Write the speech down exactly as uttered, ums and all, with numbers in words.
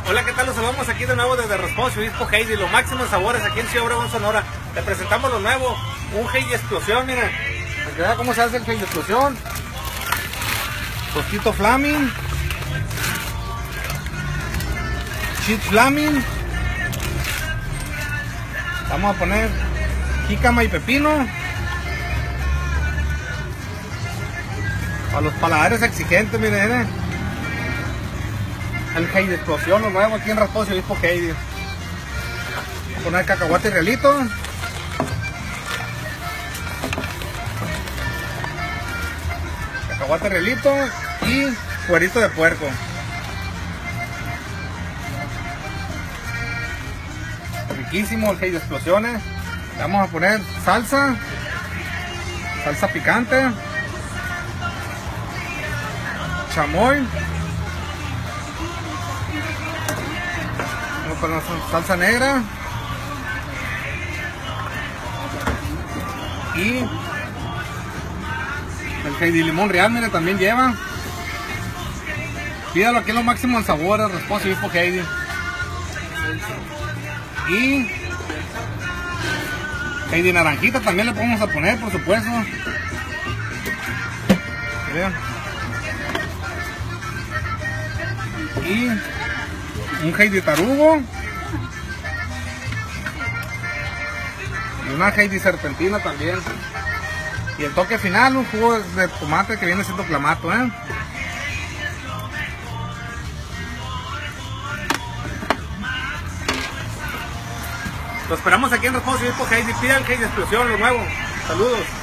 Hola, ¿qué tal? Los saludamos aquí de nuevo desde Response Obispo Heidi, lo máximo en sabores aquí en Ciudad Obregón, Sonora. Le presentamos lo nuevo, un Heidi Explosión, miren. Para que vean cómo se hace el Heidi Explosión. Tostito Flaming. Cheese Flaming. Vamos a poner jícama y pepino. A los paladares exigentes, miren, miren. El Heidi Explosión, lo nuevo aquí en Response Obispo Heidi. Vamos a poner cacahuate y realito. Cacahuate realito y cuerito de puerco. Riquísimo el Heidi Explosiones. Le vamos a poner salsa. Salsa picante. Chamoy. Vamos a poner salsa negra. Y el Heidi Limón Real, mire, también lleva. Pídalo aquí lo máximo en sabor, el Response Obispo Heidi. Y Heidi Naranjita también le podemos a poner, por supuesto. Miren. Y un Heidi Tarugo. Y una Heidi Serpentina también. Y el toque final, un jugo de tomate que viene siendo clamato, ¿eh? Lo esperamos aquí en Response Obispo Heidi. Pida el Heidi Explosión, lo nuevo. Saludos.